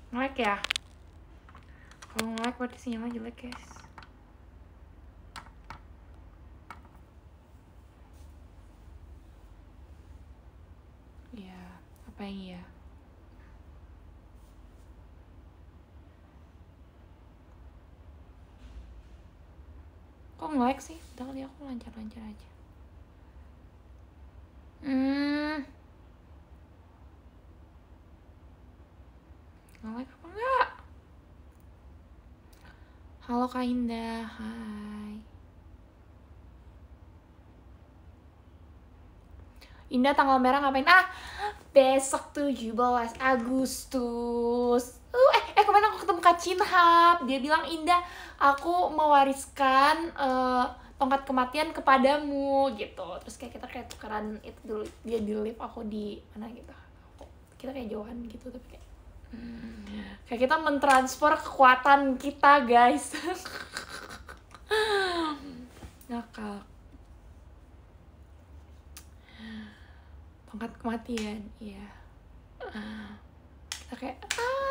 Nge-lag ya? Kalau nge-lag berarti sinyalnya jelek guys. Ya, apa yang ya? Kok nge-lag sih? Udah kali aku lancar-lancar aja. Nge-lag apa enggak? Halo Kak Indah, hai. Indah tanggal merah ngapain? Besok 17 Agustus. Kemarin aku ketemu Kak Cinhap. Dia bilang, Indah, aku mewariskan tongkat kematian kepadamu gitu. Terus kayak kita kayak tukeran itu dulu. Dia di live, aku di mana gitu. Kita kayak jauhan gitu, tapi kayak kita mentransfer kekuatan kita guys. Ngakak. Tongkat kematian, iya. Kita kayak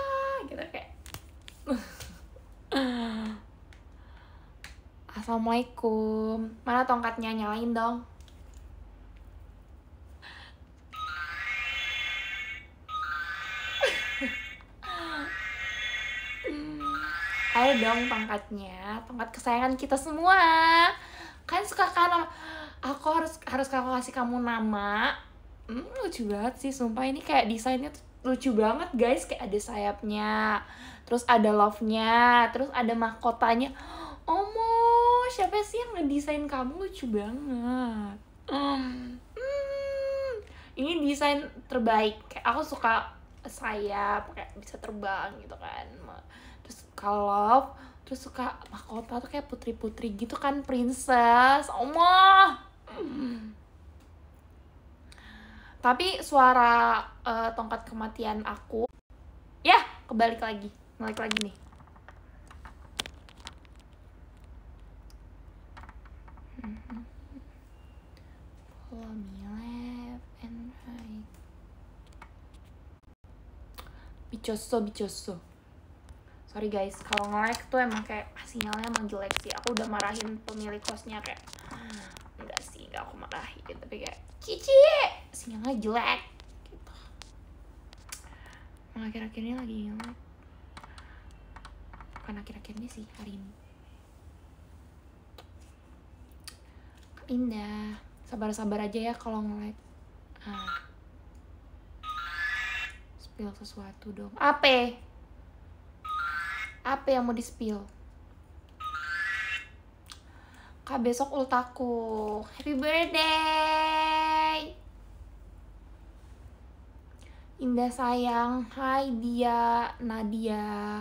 Assalamualaikum. Mana tongkatnya? Nyalain dong. Ayo dong tongkatnya. Tongkat kesayangan kita semua. Kan suka kan aku harus kakak kasih kamu nama. Lucu banget sih, sumpah ini kayak desainnya tuh lucu banget guys. Kayak ada sayapnya, terus ada love-nya, terus ada mahkotanya. Omo, siapa sih yang ngedesain kamu? Lucu banget. Ini desain terbaik. Kayak aku suka sayap, kayak bisa terbang gitu kan. Terus kalau terus suka mahkota tuh kayak putri-putri gitu kan, princess. Omo. Tapi suara tongkat kematian aku ya kebalik lagi, balik lagi nih. Follow me left and right. Bicoso. Sorry guys, kalau nge-lag tuh emang kayak sinyalnya emang jelek sih. Aku udah marahin pemilik kosnya kayak enggak sih, enggak aku marahin, tapi kayak Cici, sinyalnya jelek gitu. Akhir-akhir ini lagi nge-lag. Bukan akhir-akhir ini sih, hari ini. Indah, sabar-sabar aja ya kalau nge-lag. Spill sesuatu dong. Apa yang mau di-spill? Kak, besok ultaku. Happy birthday. Indah sayang. Hai dia, Nadia.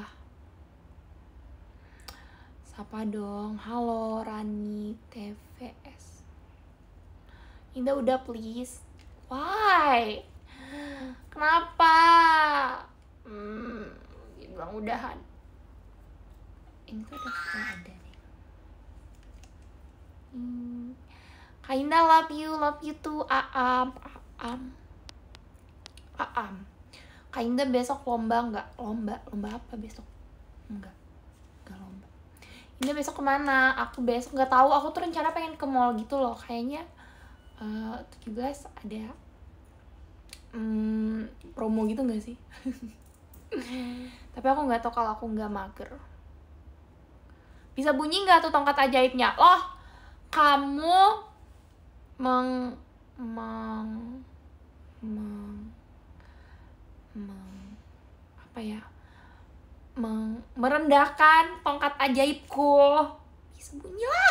Sapa dong. Halo Rani TVS. Indah udah please. Why? Kenapa? Bilang udahan. Ini tuh ada nih. Kak Indah love you too. Aam. Kak Indah besok lomba nggak? Lomba apa besok? Enggak lomba. Indah besok kemana? Aku besok nggak tahu. Aku tuh rencana pengen ke mall gitu loh. Kayaknya 17 ada promo gitu nggak sih? Tapi aku nggak tahu kalau aku nggak mager. Bisa bunyi nggak tuh tongkat ajaibnya? Loh, kamu merendahkan tongkat ajaibku. Bisa bunyi lah.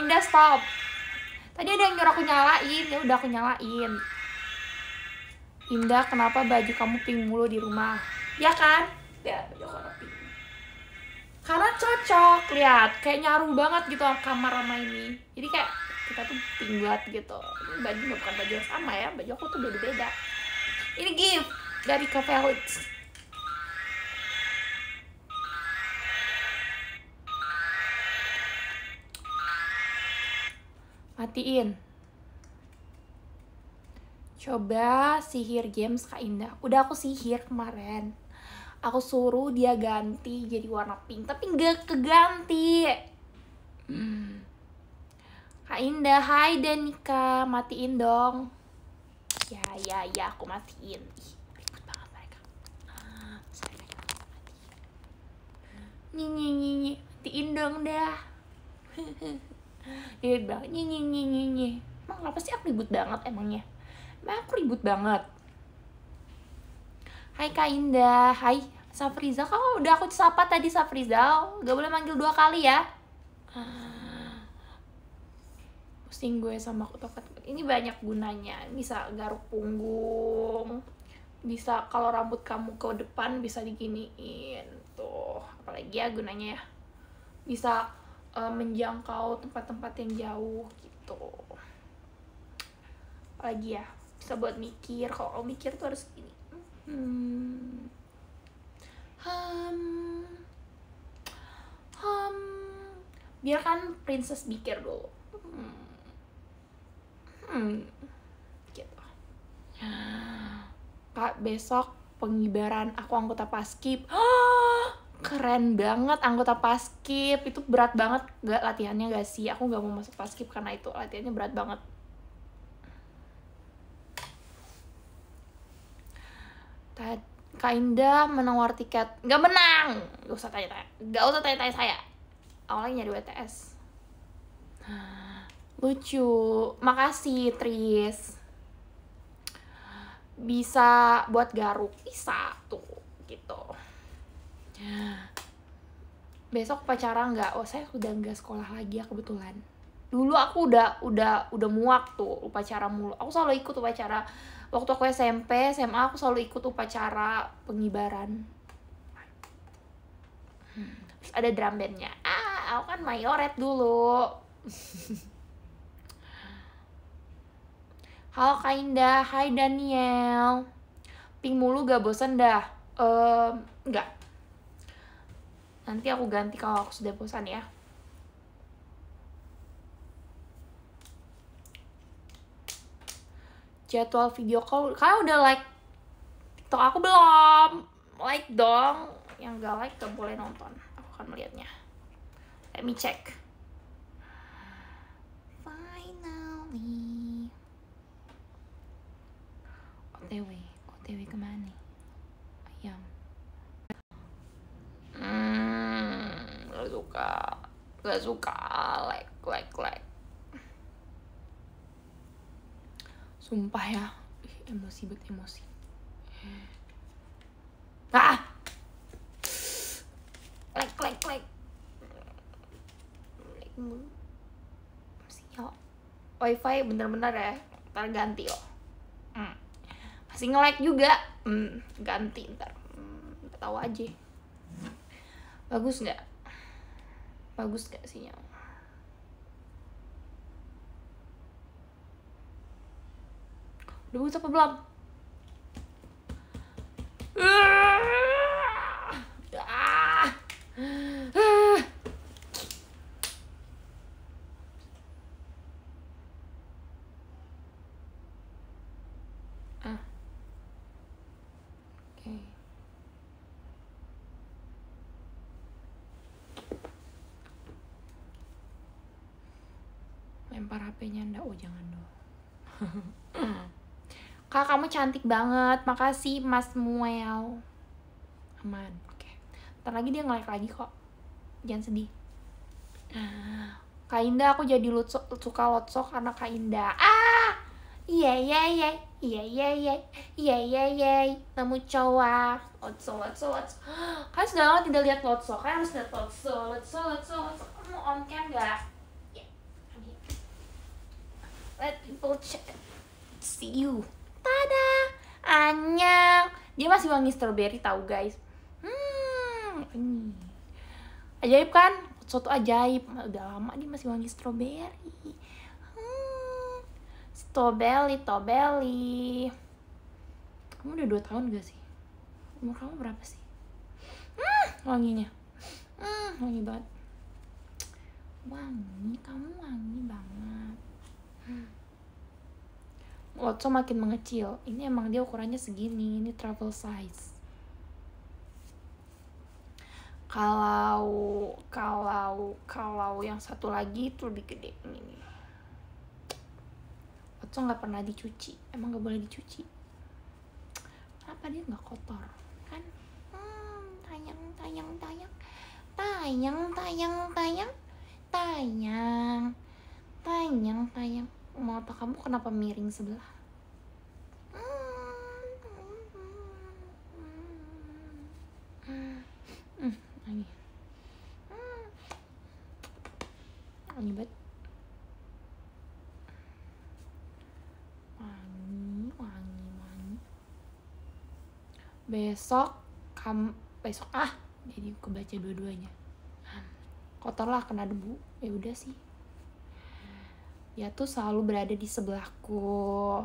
Indah stop. Tadi ada yang nyuruh aku nyalain, ya udah aku nyalain. Indah, kenapa baju kamu pink mulu di rumah? Ya kan? Lihat baju aku warna pink. Karena cocok, lihat kayak nyaru banget gitu kamar sama ini. Jadi kayak kita tuh pink banget gitu. Ini baju bukan baju yang sama ya, baju aku tuh beda-beda. Ini gift dari Cafe Felix. Matiin. Coba sihir games Kak Indah. Udah aku sihir kemarin. Aku suruh dia ganti jadi warna pink, tapi nggak keganti. Kak Indah, hai Danika, matiin dong. Ya, aku matiin. Ih, ribet banget mereka. Nyi, matiin dong dah. Dia bilang nyi. Emang kenapa sih aku ribut banget emangnya? Emang aku ribut banget. Hai Kak Indah, hai Safrizal. Kamu udah aku sapa tadi Safrizal. Gak boleh manggil 2 kali ya. Pusing gue sama kotokan. Ini banyak gunanya. Bisa garuk punggung. Bisa kalau rambut kamu ke depan bisa diginiin. Tuh, apalagi ya gunanya ya. Bisa menjangkau tempat-tempat yang jauh gitu. Apalagi ya, bisa buat mikir. Kalau mikir tuh harus gini. Biarkan princess mikir dulu. Gitu. Kak, besok pengibaran aku anggota Paskib. Keren banget anggota Paskib. Itu berat banget gak latihannya gak sih? Aku gak mau masuk Paskib karena itu latihannya berat banget. Kak Indah menawar tiket. Gak menang. Gak usah tanya-tanya saya. Awalnya nyari WTS. Lucu. Makasih Tris. Bisa buat garuk. Bisa tuh gitu. Besok upacara nggak? Oh, saya udah nggak sekolah lagi ya kebetulan. Dulu aku udah muak tuh upacara mulu. Aku selalu ikut upacara. Waktu aku SMP, SMA aku selalu ikut upacara pengibaran. Terus ada drum bandnya. Aku kan mayoret dulu. Halo Kak Indah, hai Daniel. Pink mulu gak bosan dah? Enggak. Nanti aku ganti kalau aku sudah bosan ya. Jadwal video call, kalian udah like TikTok aku belum? Like dong. Yang gak like gak boleh nonton. Aku akan melihatnya. Let me check. Finally. OTW kemana? Ayam. Gak suka like. Sumpah ya, emosi. Like. Sial. Wifi bener-bener ya, ntar ganti loh. Masih nge-like juga, ganti ntar. Nggak tahu aja. Bagus nggak sinyal? Udah bagus apa belum? Oke. Lempar HP-nya ndak? Oh jangan dong. Kak, kamu cantik banget. Makasih Mas Muel. Aman. Oke. Ntar lagi dia nge-like lagi kok. Jangan sedih. Kak Indah, aku jadi suka Lotso karena Kak Indah. Iya. Nemu cowok. Lotso. Kalian sudah lama tidak lihat Lotso. Kalian harus lihat Lotso. Kamu on cam gak? Ya. Let people see you. Tada, anyang. Dia masih wangi strawberry tahu guys. Ini ajaib kan? Suatu ajaib. Udah lama dia masih wangi strawberry. Strawberry. Kamu udah 2 tahun gak sih? Umur kamu berapa sih? Wanginya. Wangi banget. Kamu wangi banget. Otso makin mengecil. Ini emang dia ukurannya segini. Ini travel size. Kalau yang satu lagi itu lebih gede ini. Otso nggak pernah dicuci. Emang nggak boleh dicuci. Kenapa dia nggak kotor? Kan? Tayang. Mata kamu kenapa miring sebelah? Wangi banget. Wangi. Besok jadi kebaca dua-duanya. Kotor lah, kena debu. Ya udah sih. Ya tuh selalu berada di sebelahku.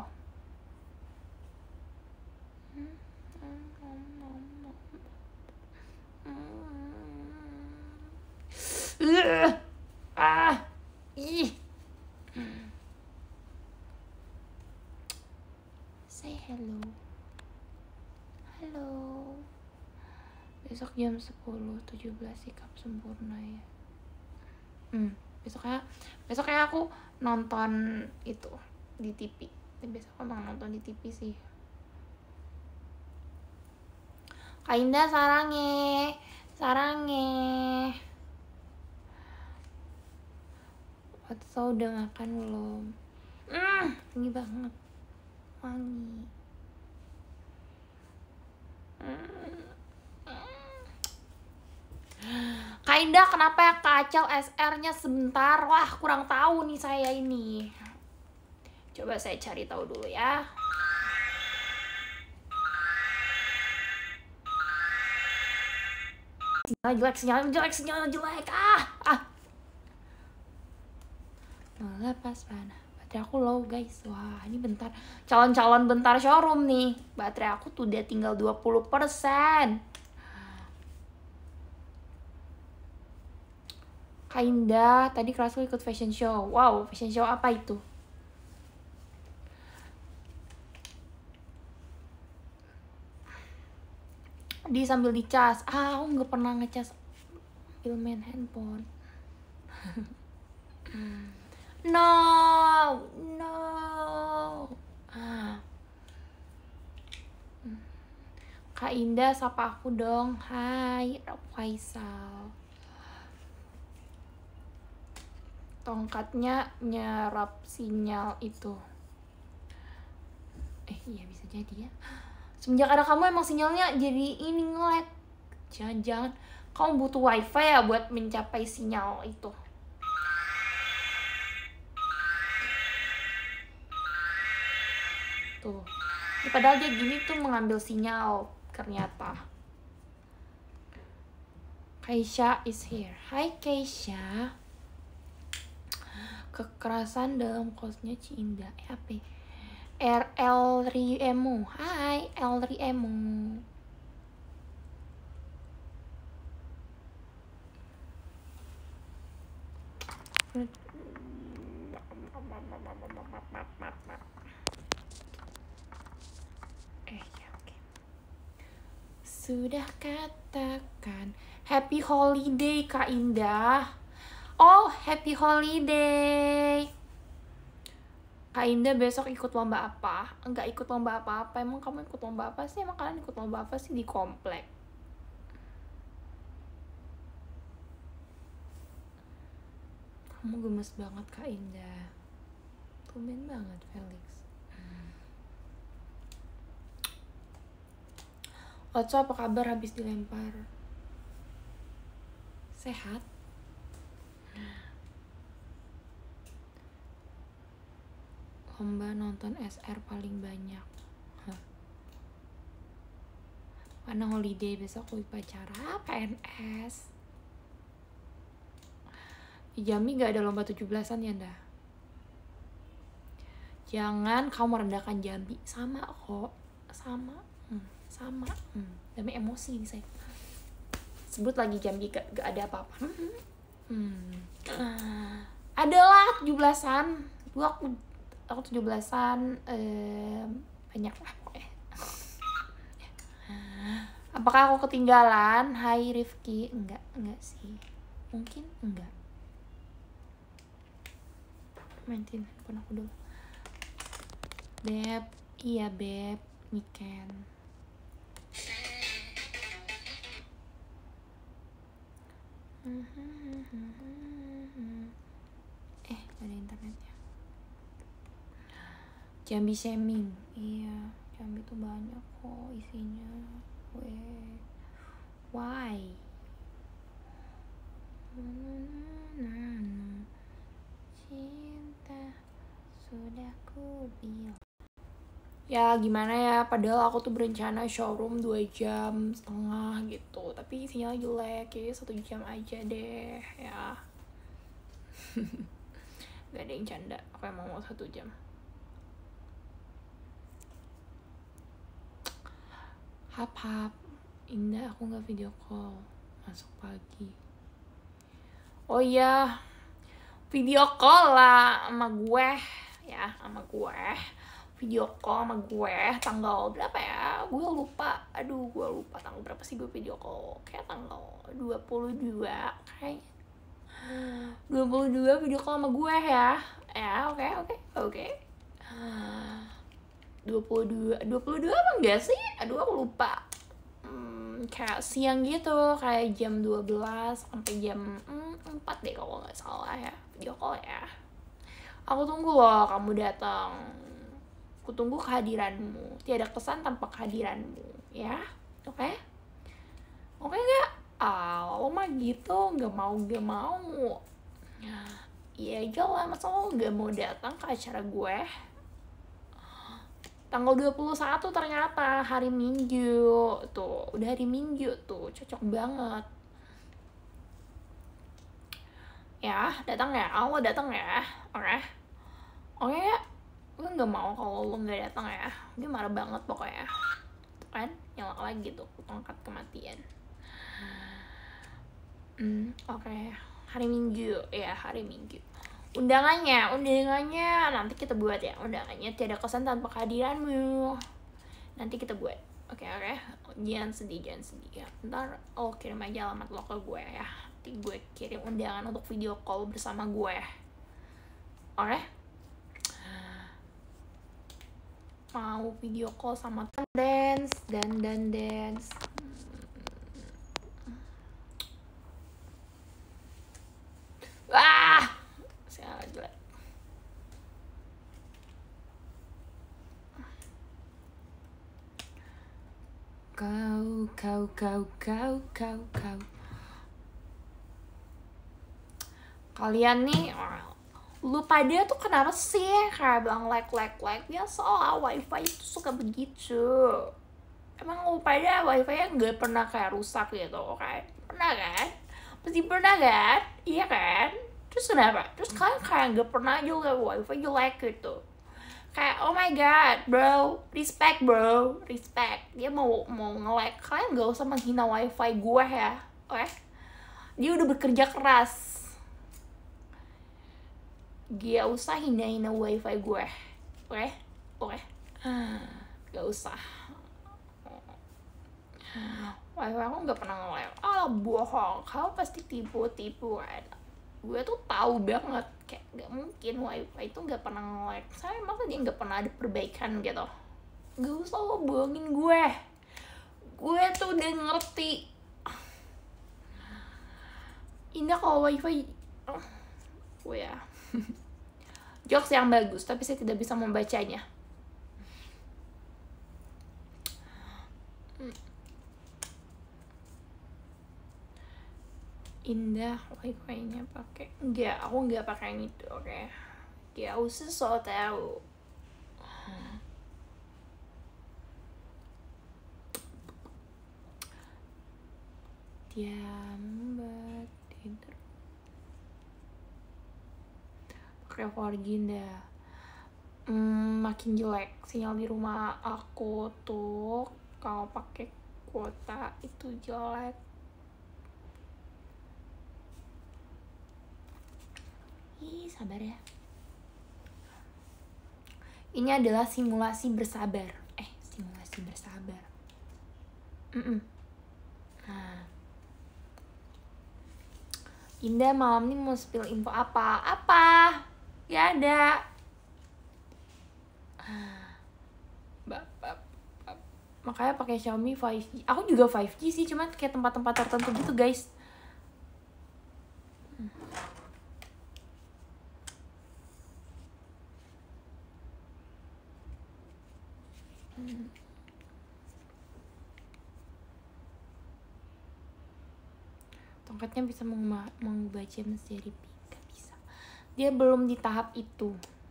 Say hello. Besok jam 10.17 sikap sempurna ya. Besoknya aku nonton itu di TV. Besok aku mau nonton di TV sih. Kak Indah sarange. Otso udah makan belum? Wangi banget. Wangi. Kak Indah, kenapa ya kacau SR-nya sebentar? Wah, kurang tahu nih saya ini. Coba saya cari tahu dulu ya. Sinyal jelek. Melepas panah. Baterai aku low guys. Wah, ini bentar. Calon bentar showroom nih. Baterai aku tuh udah tinggal 20%. Kak Indah, tadi kelasku ikut fashion show. Wow, fashion show apa itu? Sambil dicas. Aku nggak pernah ngecas filmen handphone. No. Kak Indah, sapa aku dong. Hai, Faisal. Tongkatnya nyerap sinyal itu. Iya bisa jadi ya. Semenjak ada kamu emang sinyalnya jadi ini nge-lag. Jangan kamu butuh wifi ya buat mencapai sinyal itu. Tuh. Padahal dia gini tuh mengambil sinyal ternyata. Keisha is here. Hai Keisha. Kekerasan dalam kosnya Cinda. Apa? RL Riemu. Hai L Riemu. Sudah katakan happy holiday Kak Indah. Oh, happy holiday. Kak Indah besok ikut lomba apa? Enggak ikut lomba apa-apa. Emang kamu ikut lomba apa sih? Emang kalian ikut lomba apa sih di komplek? Kamu gemes banget Kak Indah. Tumben banget Felix. Otso apa kabar habis dilempar? Sehat? lomba nonton SR paling banyak? Mana holiday besok upacara PNS. Di Jambi gak ada lomba 17-an ya ndah? Jangan kamu merendahkan Jambi. Sama kok. Sama. Demi emosi nih saya. Sebut lagi Jambi gak ada apa-apa. Adalah 17-an. Dulu aku 17-an. Banyak lah pokoknya. Apakah aku ketinggalan? Hai Rifki. Enggak sih. Mungkin enggak. Mainin handphone aku dulu. Beb, iya Beb, weekend. Ada internetnya. Jambi shaming. Iya, Jambi tuh banyak kok isinya. Why? Cinta sudah ku bilang. Ya gimana ya, padahal aku tuh berencana showroom 2,5 jam gitu, tapi sinyal jelek, jadi 1 jam aja deh ya. Gak ada yang canda, aku emang mau 1 jam. Hap, Indah aku gak video call, masuk pagi. Oh iya, video call lah sama gue ya, video call sama gue tanggal berapa ya? Gue lupa tanggal berapa sih gue video call. Kayak tanggal 22 kayak 22 video call sama gue ya. Ya, oke. 22 apa enggak sih? Aduh aku lupa. Kayak siang gitu, kayak jam 12 sampai jam 4 deh kalau nggak salah ya, video call ya. Aku tunggu loh kamu datang. Aku tunggu kehadiranmu. Tiada kesan tanpa kehadiranmu, ya. Oke? Oke nggak? Lo mah gitu, nggak mau. Iya aja lah, masa lo nggak mau datang ke acara gue? Tanggal 21 ternyata hari Minggu. Tuh, udah hari Minggu tuh, cocok banget. Ya, datang ya. Lo datang ya. Oke ya. Gue nggak mau kalau lo nggak datang ya. Gue marah banget pokoknya. Tuh kan, nyala lagi tuh tongkat kematian. Oke. Hari Minggu ya, hari Minggu. Undangannya nanti kita buat ya. Undangannya tiada kesan tanpa kehadiranmu. Nanti kita buat. Oke. Jangan sedih ya. Ntar kirim aja alamat lo ke gue ya. Nanti gue kirim undangan untuk video call bersama gue. Oke? Mau video call sama dance. Saya jelek. Kau. Kalian nih, lu pada tuh kenapa sih kayak bilang like? Biasa lah, wifi itu suka begitu. Emang lu pada wifi-nya gak pernah kayak rusak gitu, kayak pernah kan? Pasti pernah kan? Iya kan? Terus kenapa? Terus kalian kayak gak pernah juga wifi jelek gitu. Kayak oh my god bro, respect. Dia mau nge-like. Kalian gak usah menghina wifi gue ya, oke? Dia udah bekerja keras. Gak usah hina wifi gue, oke? Gak usah. Wifi aku gak pernah nge-like. Bohong, kau pasti tipu kan. Gue tuh tahu banget, kayak gak mungkin wifi itu gak pernah nge-like. Saya masa dia gak pernah ada perbaikan gitu. Gak usah lo bohongin gue tuh udah ngerti. Indah kalau wifi gue ya. Jokes yang bagus, tapi saya tidak bisa membacanya. Indah wifi-nya pakai. Enggak, aku enggak pakai yang itu, oke? Gak usah so tau. Diambat tidur pakai 4G dah. Makin jelek sinyal di rumah aku tuh kalau pakai kuota itu jelek. Sabar ya. Ini adalah simulasi bersabar. Simulasi bersabar. Nah. Indah malam ini mau spill info apa? Ya ada. Makanya pakai Xiaomi 5G. Aku juga 5G sih, cuman kayak tempat-tempat tertentu gitu, guys. Tongkatnya bisa mengubah jam jadi gak bisa. Dia belum di tahap itu.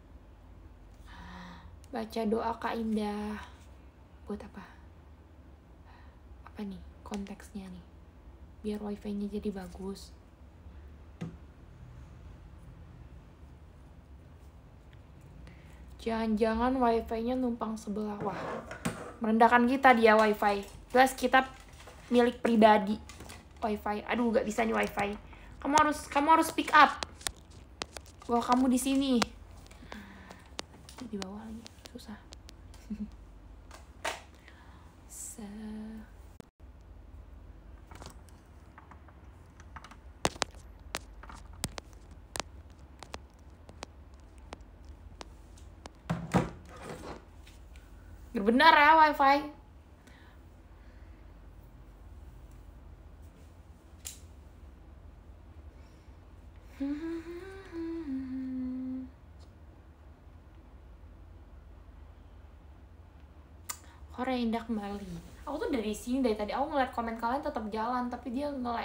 Baca doa Kak Indah. Buat apa? Apa nih konteksnya nih? Biar wifi-nya jadi bagus. Jangan-jangan wifi-nya numpang sebelah. Wah, merendahkan kita dia wifi. Jelas kita milik pribadi wifi. Aduh, gak bisa nih wifi. Kamu harus speak up. Wah, kamu di sini. Di bawah lagi, susah. Benar ya wifi. Korea Indah kembali. Aku tuh dari sini dari tadi aku ngeliat komen kalian tetap jalan tapi dia nge-lag.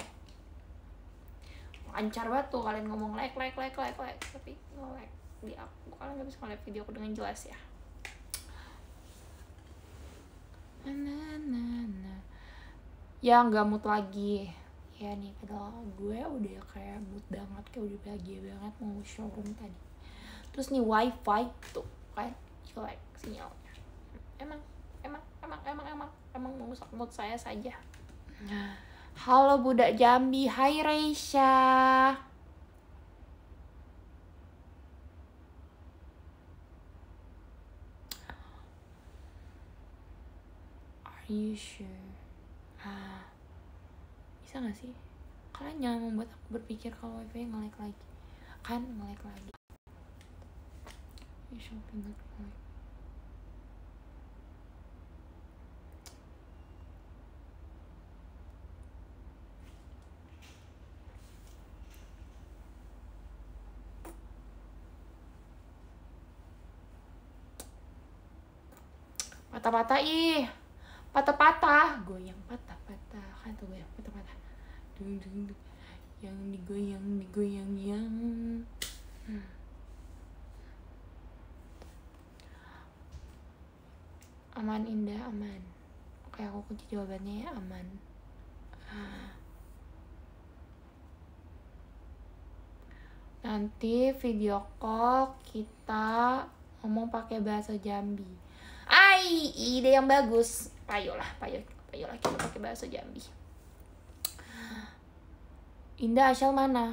Lancar banget tuh kalian ngomong lag tapi nge-lag di aku. Kalian nggak bisa ngeliat video aku dengan jelas ya. Ya nggak mood lagi ya nih, padahal gue udah kayak mood banget, kayak udah bahagia banget mau showroom tadi. Terus nih wifi tuh kan jelek sinyalnya. Emang merusak mood saya saja. Halo budak Jambi, hai Reisha. Are you sure? Bisa gak sih? Kalian jangan membuat aku berpikir kalau wifi nge-lag lagi. Kan nge-lag lagi. Shopping nge-lag. Patah-patah patah-patah, goyang patah-patah, kan tuh goyang patah-patah, dung yang digoyang yang. Aman Indah, aman. Oke, aku kunci jawabannya ya, aman. Nanti video call kita ngomong pakai bahasa Jambi. Ide yang bagus. Payolah kita pakai bahasa Jambi. Indah asal mana?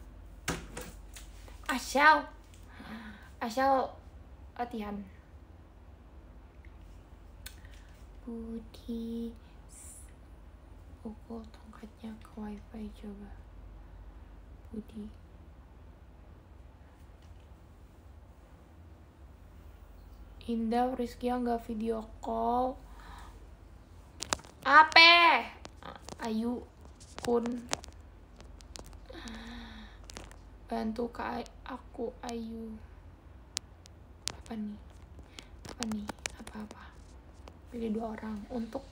Asal latihan. Budi pukul tongkatnya ke wifi coba. Budi. Indah Rizky nggak video call. Ape? Ayu Kun. Bantu Kak aku Ayu. Apa nih? Apa? Pilih 2 orang untuk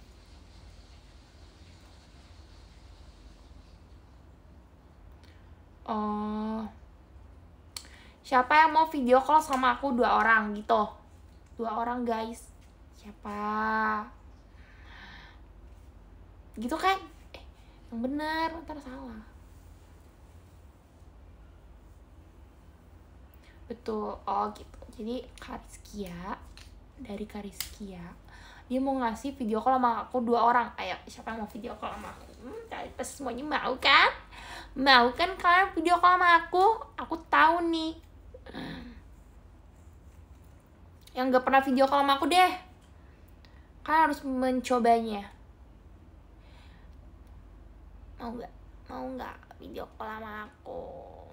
siapa yang mau video call sama aku 2 orang gitu. 2 orang guys. Siapa? Gitu kan? yang benar, ntar salah. Betul. Oh gitu. Jadi Kariskia, dari Kariskia, dia mau ngasih video call sama aku 2 orang. Ayo, siapa yang mau video call sama aku? Kalian pasti semuanya mau kan? Mau kan kalian video call sama aku? Aku tahu nih. Yang gak pernah video call sama aku deh, kalian harus mencobanya. Mau nggak video call sama aku?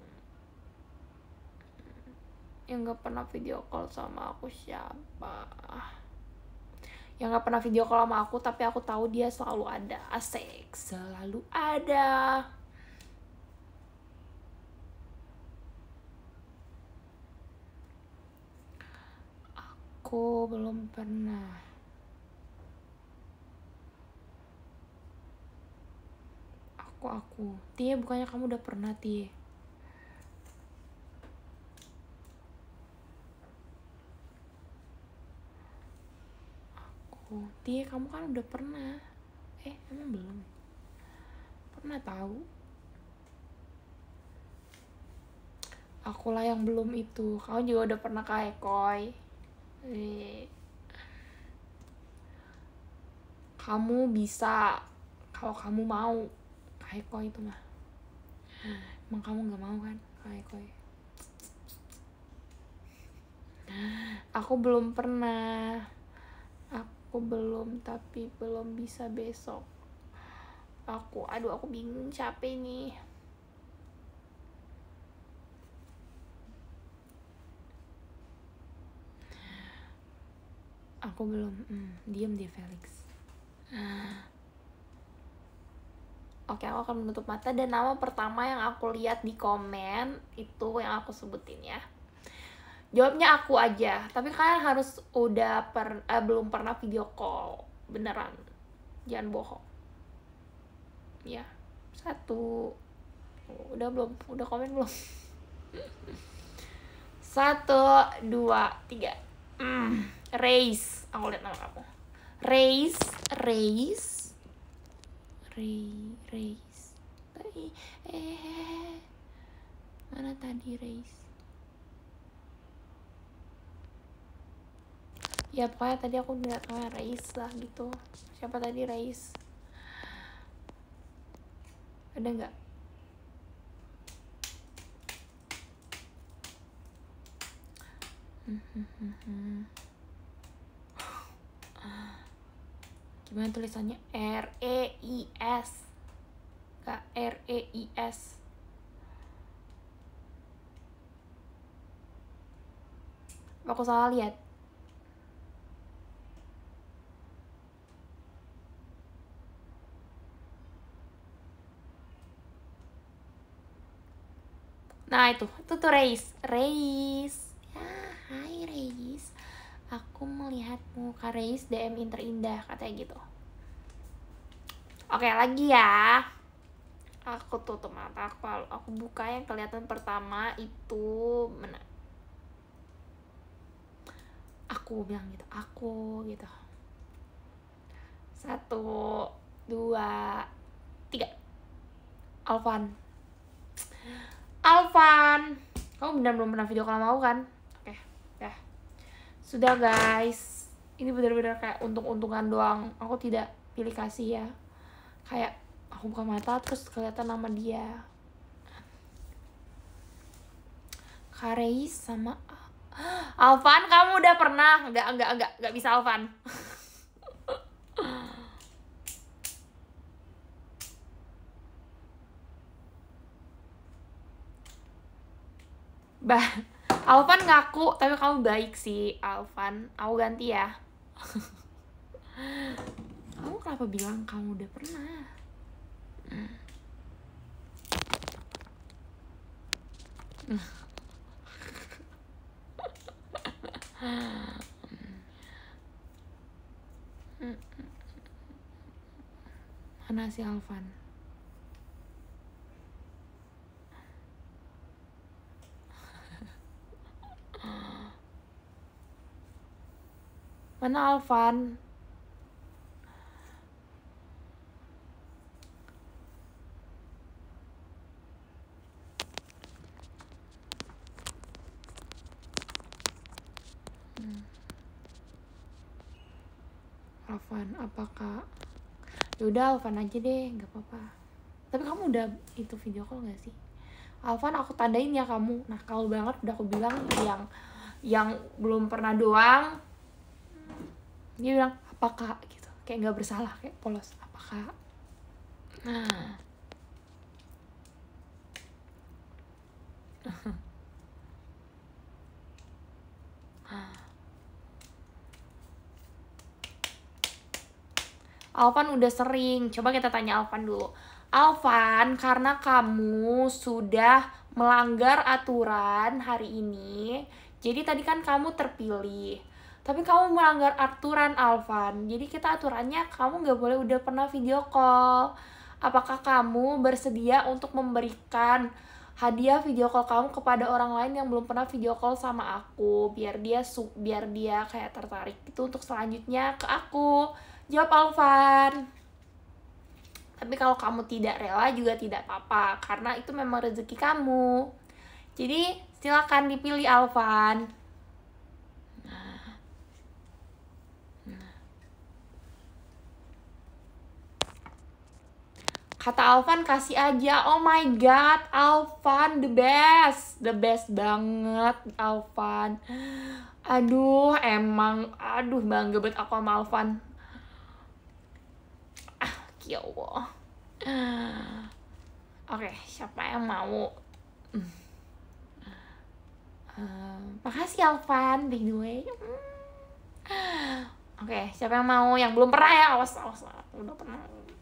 Yang gak pernah video call sama aku siapa? Yang gak pernah video call sama aku tapi aku tahu dia selalu ada. Asik, selalu ada. Aku belum pernah. Aku. Tia, bukannya kamu udah pernah, Tia? Tia, kamu kan udah pernah. Emang belum? Pernah tahu? Akulah yang belum itu. Kamu juga udah pernah ke Ekoy. Kamu bisa kalau kamu mau ke Ekoy itu mah. Emang kamu nggak mau kan ke Ekoy? Aku belum pernah. Aku belum, tapi belum bisa besok. Aku bingung capek nih. Aku belum. Diam dia Felix. Oke, aku akan menutup mata dan nama pertama yang aku lihat di komen itu yang aku sebutin ya. Jawabnya aku aja, tapi kalian harus udah belum pernah video call beneran, jangan bohong ya. 1, udah belum? Udah komen belum? 1, 2, 3. Reis, aku lihat nama kamu. Reis. Mana tadi Reis? Ya pokoknya tadi aku lihat namanya Reis lah gitu. Siapa tadi Reis? Ada nggak? Gimana tulisannya? R-E-I-S. Nggak R-E-I-S. Aku salah lihat. Nah itu tuh Reis. Ya, hai Reis. Aku melihatmu, Kak Reis DM Interindah katanya gitu. Oke, lagi ya. Aku tutup mata aku buka yang kelihatan pertama itu mana? Aku bilang gitu, aku gitu. 1, 2, 3. Alvan. Kamu benar belum pernah video call sama aku kan? Oke, ya. Sudah guys. Ini benar-benar kayak untung-untungan doang. Aku tidak pilih kasih ya. Kayak aku buka mata terus kelihatan nama dia. Kareis sama Alvan, kamu udah pernah? Enggak bisa Alvan. Alvan ngaku, tapi kamu baik sih, Alvan. Aku ganti ya. Kamu kenapa bilang kamu udah pernah? Mana si Alvan? Mana Alvan? Alvan, apakah? Yaudah Alvan aja deh, nggak apa-apa. Tapi kamu udah itu video call nggak sih? Alvan, aku tandain ya kamu. Nah kalau banget udah aku bilang yang belum pernah doang. Dia bilang apakah gitu, kayak nggak bersalah, kayak polos. Apakah? Nah. Alvan udah sering. Coba kita tanya Alvan dulu. Alvan, karena kamu sudah melanggar aturan hari ini, jadi tadi kan kamu terpilih. Tapi kamu melanggar aturan, Alvan. Jadi kita aturannya kamu nggak boleh udah pernah video call. Apakah kamu bersedia untuk memberikan hadiah video call kamu kepada orang lain yang belum pernah video call sama aku, biar dia kayak tertarik itu untuk selanjutnya ke aku? Jawab Alvan. Tapi kalau kamu tidak rela juga tidak apa-apa, karena itu memang rezeki kamu. Jadi silakan dipilih Alvan. Kata Alvan kasih aja. Oh my god, Alvan the best banget Alvan. Aduh bangga banget aku sama Alvan. Ya Allah. Oke, siapa yang mau? Makasih Alvan, by the way. Oke, siapa yang mau? Yang belum pernah ya, awas. Udah pernah.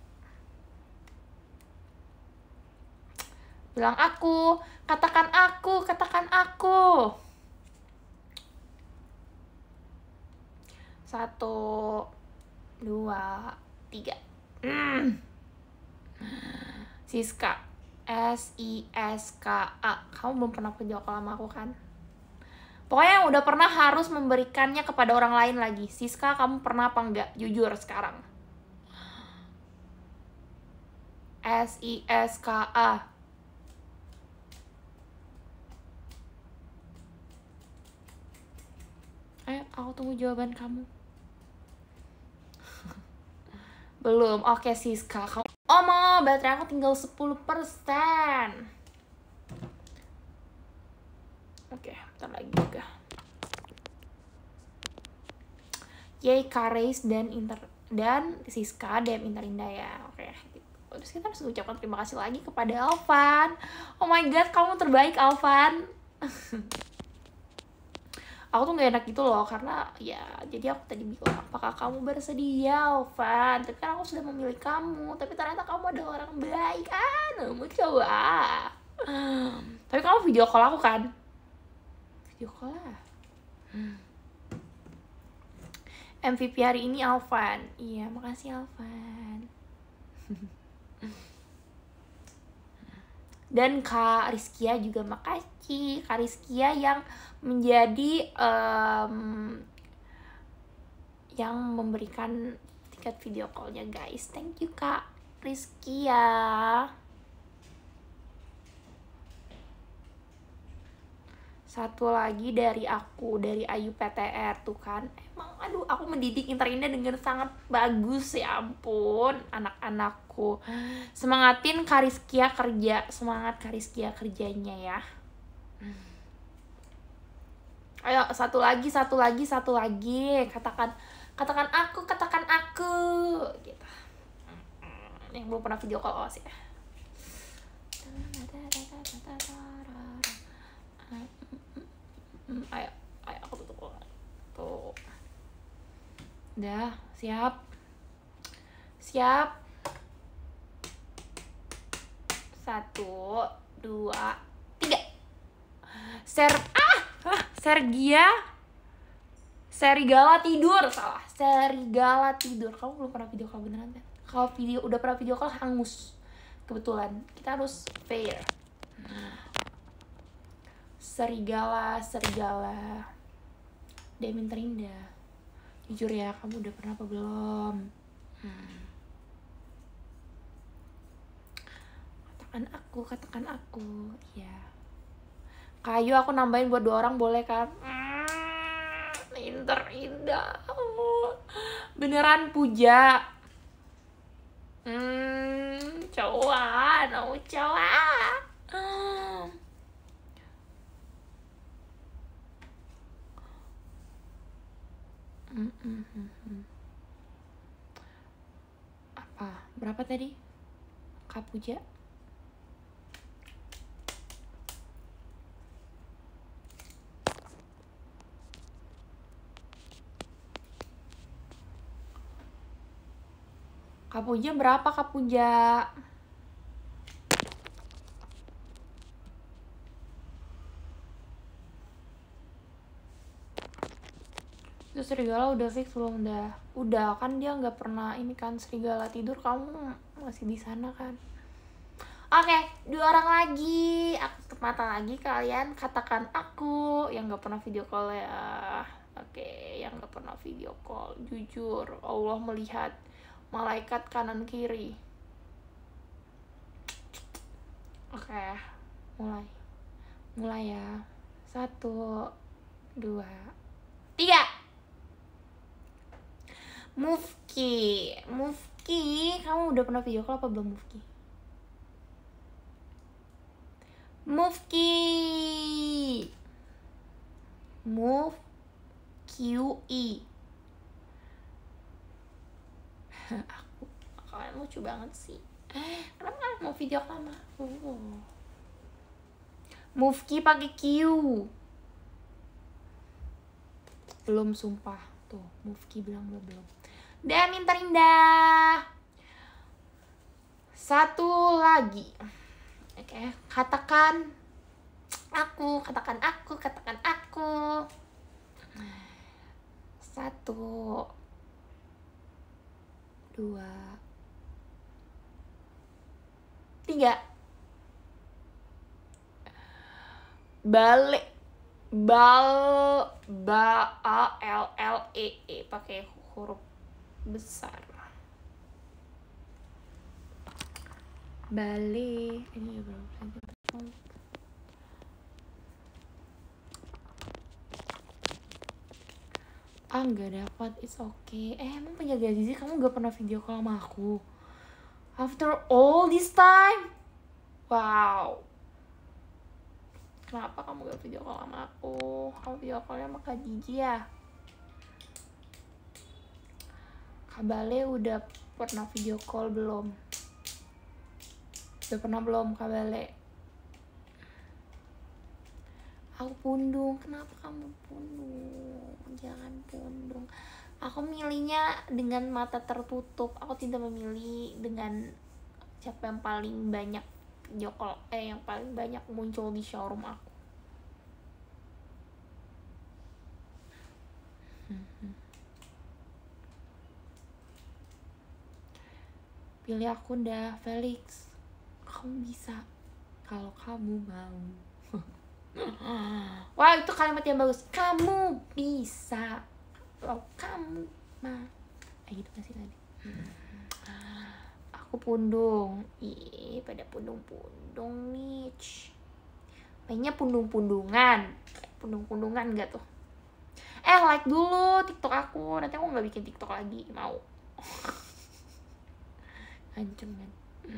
Bilang aku, katakan aku. 1, 2, 3. Siska, SISKA. Kamu belum pernah video call sama aku kan? Pokoknya yang udah pernah harus memberikannya kepada orang lain lagi. Siska, kamu pernah apa enggak? Jujur sekarang. SISKA. Ayo, aku tunggu jawaban kamu. Belum. Oke, Siska, kamu... Oh, baterai aku tinggal 10%. Oke, bentar lagi juga. Yay, Kareis dan Siska DM Interindah ya. Oke, gitu. Terus kita harus ucapkan terima kasih lagi kepada Alvan. Oh my god, kamu terbaik Alvan. Aku tuh gak enak gitu loh, karena ya jadi aku tadi bilang apakah kamu bersedia Alvan, tapi kan aku sudah memilih kamu, tapi ternyata kamu ada orang baik kan, mau coba. Tapi kamu video call aku kan? Video call lah. MVP hari ini Alvan. Iya, makasih Alvan. Dan Kak Rizkia juga makasih. Kak Rizkia yang menjadi yang memberikan tiket video callnya guys. Thank you Kak Rizkia. Satu lagi dari aku, dari Ayu PTR tuh kan. Emang aduh, aku mendidik Interindah dengan sangat bagus, ya ampun, anak-anakku. Semangatin Kariskia kerja, semangat Kariskia kerjanya ya. Ayo, satu lagi. Katakan aku gitu. Yang belum pernah video call sih ya. Ayo aku tutup tuh. Udah, siap. 1, 2, 3. Serigala tidur. Salah. Serigala tidur. Kamu belum pernah video call beneran kan? Kalau udah pernah video call hangus. Kebetulan kita harus fair. Serigala Demin Terindah. Jujur ya, kamu udah pernah apa belum? Katakan aku. Ya. Kayu aku nambahin buat 2 orang boleh kan? Indah. Beneran Puja. Cowok, no cowok. Apa? Berapa tadi? Kak Puja? Kak Puja berapa Kak Puja? Itu serigala udah fix belum? Udah kan, dia nggak pernah ini kan, serigala tidur, kamu masih di sana kan? Oke, 2 orang lagi. Aku tutup mata lagi, kalian katakan aku yang nggak pernah video call ya. Oke, yang nggak pernah video call, jujur Allah melihat, malaikat kanan kiri. Oke, mulai ya. 1, 2, 3. Mufki, kamu udah pernah video call apa belum Mufki? Move QE. Kalian lucu banget sih. Kenapa kalian mau video call sama aku? Mufki pakai Q. Belum, sumpah. Tuh, Mufki bilang belum. Damin terindah. 1 lagi. Oke, katakan aku. 1, 2, 3. Bale pakai huruf besar. Bale ini berapa? Nggak dapat, it's okay. Emang penjaga Zizi kamu nggak pernah video call sama aku after all this time? Wow, kenapa kamu gak video call sama aku? Kamu video callnya sama Kak Gigi ya? Kak Bale udah pernah video call belum? Udah pernah belum Kak Bale? Aku pundung. Kenapa kamu pundung? Jangan pundung. Aku milihnya dengan mata tertutup. Aku tidak memilih dengan siapa yang paling banyak yang paling banyak muncul di showroom aku. Pilih aku dah, Felix. Kamu bisa kalau kamu mau. Wah, itu kalimat yang bagus. Kamu bisa kalau kamu mau. Gitu gak sih tadi? Aku pundung. Pada pundung-pundung nih. Mainnya pundung-pundungan. Pundung-pundungan gak tuh? Like dulu TikTok aku. Nanti aku gak bikin TikTok lagi. Mau? Ancam kan?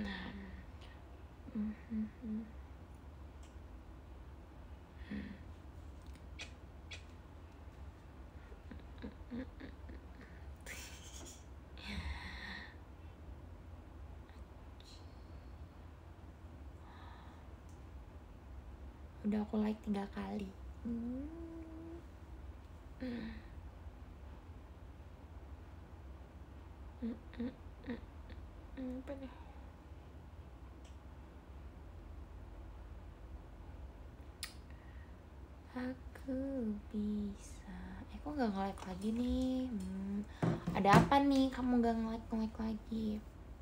Udah aku like 3 kali. Apa nih? Aku bisa. Kok gak nge-like lagi nih? Ada apa nih kamu gak nge-like lagi?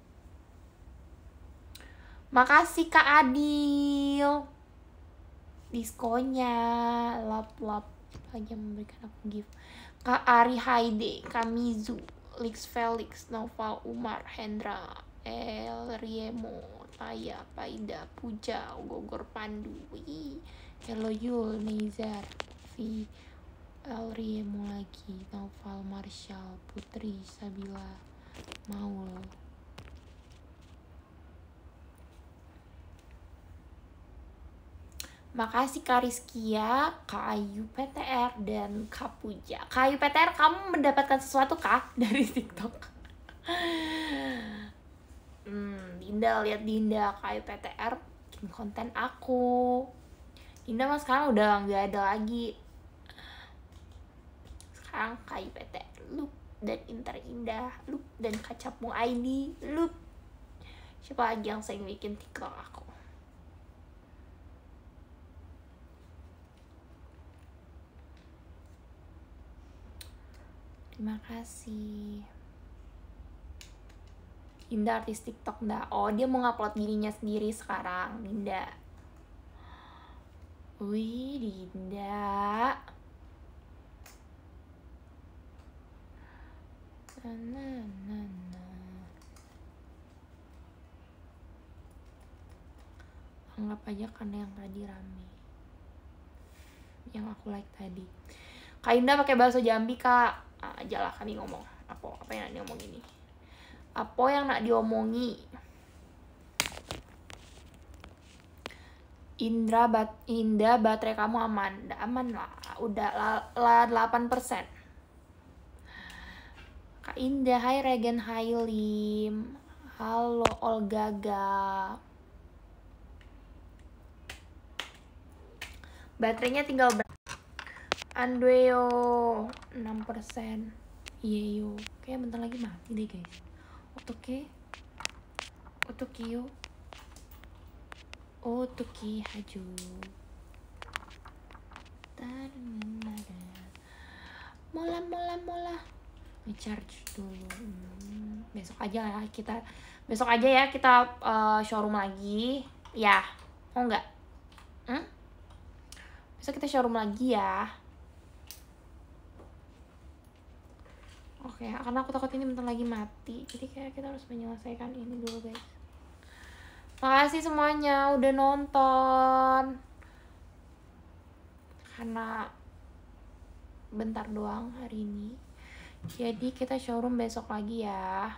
Makasih Kak Adil, diskonya. Lap aja memberikan aku gift. Kak Ari Haide, Kamizu, Lix Felix, Noval Umar, Hendra, El Riemo, Taya, Paida, Puja, Gogor Pandu, Hello Yul, Nizar, Elriemo lagi, Noval, Marshall, Putri, Sabila, Maul. Makasih Kak Rizkia, Kak Ayu PTR, dan Kak Puja. Kak Ayu PTR, kamu mendapatkan sesuatu kah dari TikTok? Dinda, lihat Dinda, Kak Ayu PTR bikin konten aku. Dinda mas sekarang udah nggak ada lagi. Sekarang Kak Ayu PTR, Loop, dan Inter Indah, Loop, dan Kacapung ID, Loop. Siapa lagi yang sering bikin TikTok aku? Terima kasih. Dinda artis TikTok nggak? Oh, dia mau ngupload dirinya sendiri sekarang, Dinda. Wih, Dinda. Anggap aja karena yang tadi rame, yang aku like tadi. Kak Indah pakai bahasa Jambi kak. Aja lah kami ngomong. Apa yang nak diomong ini? Apa yang nak diomongi? Indah baterai kamu aman. Udah aman lah. Udah lah 8%. Kak Indah, hai Regen, hai Lim. Halo Olgaga. Baterainya tinggal Andweo 6%. Iya yo, kayak bentar lagi mati deh guys. Otoke yo. Otoke haju. Mola. Ngecharge dulu. Besok aja ya kita showroom lagi. Ya, mau nggak? Besok kita showroom lagi ya. Oke, karena aku takut ini bentar lagi mati. Jadi kayak kita harus menyelesaikan ini dulu guys. Makasih semuanya udah nonton. Karena bentar doang hari ini. Jadi kita showroom besok lagi ya.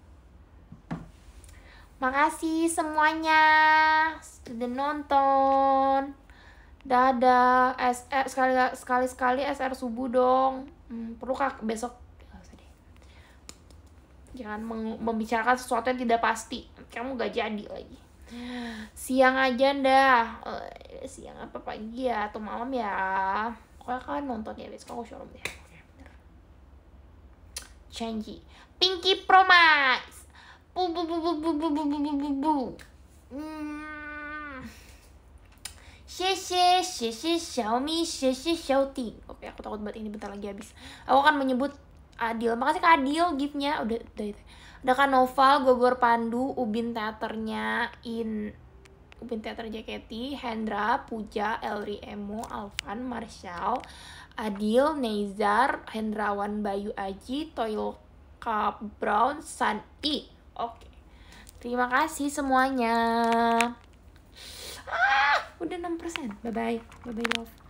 Makasih semuanya sudah nonton. Dadah. Sekali SR subuh dong. Perlu kak besok? Jangan membicarakan sesuatu yang tidak pasti. Kamu gak jadi lagi. Siang aja ndah. Siang apa pagi ya atau malam ya. Pokoknya kalian nonton ya besok aku showroom deh. Changi Pinky Promise. Xie Xiaomi, xie Xiaoting. Oke, aku takut banget ini bentar lagi habis. Aku akan menyebut Adil. Makasih Kak Adil giftnya. Udah itu. Ada Kak Noval, Gogor Pandu, Ubin Teaternya, Ubin Teater JKT, Hendra, Puja, Elri Emo, Alvan, Marshall, Adil, Neizar, Hendrawan, Bayu Aji, Toil Cup Brown, San I. Oke. Terima kasih semuanya. Udah 6%. Bye bye love.